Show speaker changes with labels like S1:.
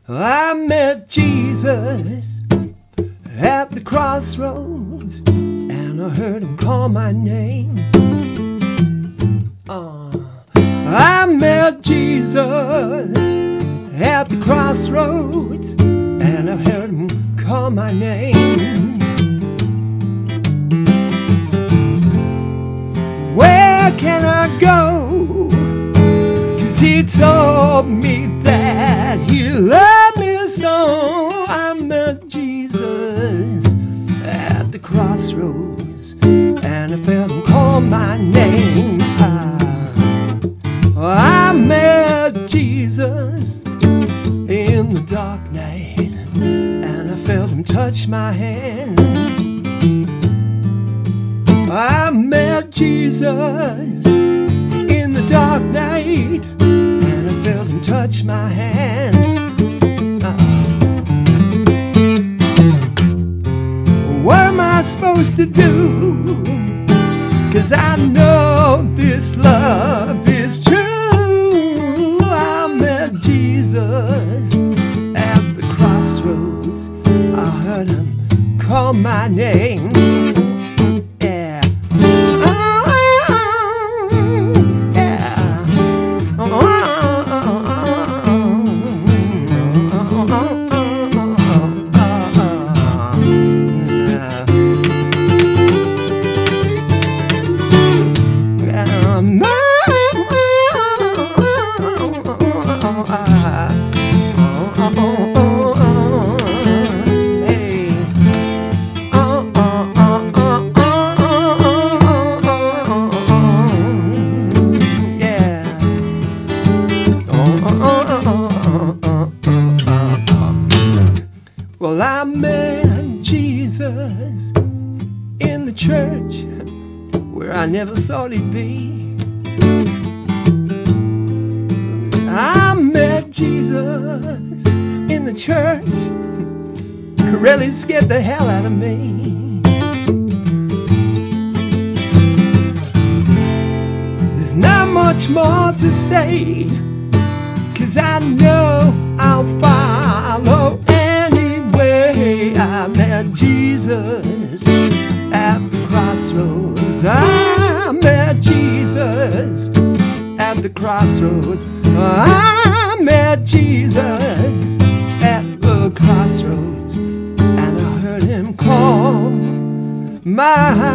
S1: I met Jesus at the crossroads, and I heard him call my name. I met Jesus at the crossroads, and I heard him call my name. Where can I go? 'Cause he told me that he loved me so. I met Jesus at the crossroads, and I felt him call my name. I met Jesus in the dark night, and I felt him touch my hand. I met Jesus in the dark night, and I felt him touch my hand. What am I supposed to do? 'Cause I know this love is true. I met Jesus at the crossroads. I heard him call my name. Yeah. Well, I met Jesus in the church where I never thought he'd be. I met Jesus in the church who really scared the hell out of me. There's not much more to say, 'cause I know I'll follow anyway. I met Jesus at the crossroads. I met Jesus at the crossroads. I met Jesus at the crossroads, and I heard him call my